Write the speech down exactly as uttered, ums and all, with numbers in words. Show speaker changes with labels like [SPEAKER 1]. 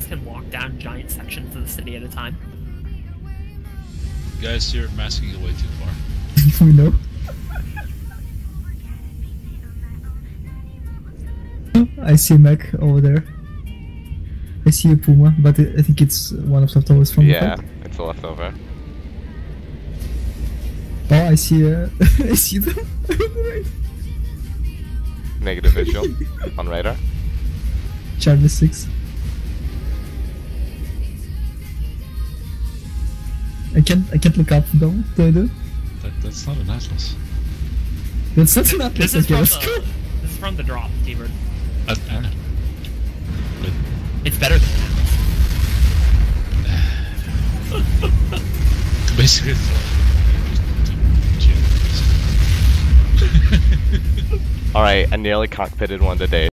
[SPEAKER 1] T-birds can lock down giant sections of the city at a time.
[SPEAKER 2] Guys, you're masking it way too far.
[SPEAKER 3] We know. I see a mech over there. I see a puma, but I think it's one of the leftovers from
[SPEAKER 4] Yeah,
[SPEAKER 3] the fight.
[SPEAKER 4] it's a leftover.
[SPEAKER 3] Oh, I see uh, I see them.
[SPEAKER 4] Negative visual on radar.
[SPEAKER 3] Charlie six. I can't I can't look up though, do I do?
[SPEAKER 2] That, that's not an atlas.
[SPEAKER 3] That's not an atlas,
[SPEAKER 1] This is,
[SPEAKER 3] okay,
[SPEAKER 1] from
[SPEAKER 3] let's
[SPEAKER 1] the,
[SPEAKER 3] go.
[SPEAKER 1] this is from the drop, T-bird.
[SPEAKER 2] Uh, uh, but
[SPEAKER 1] It's better than that.
[SPEAKER 2] basically, it's like-
[SPEAKER 4] Alright, I nearly cockpitted one today.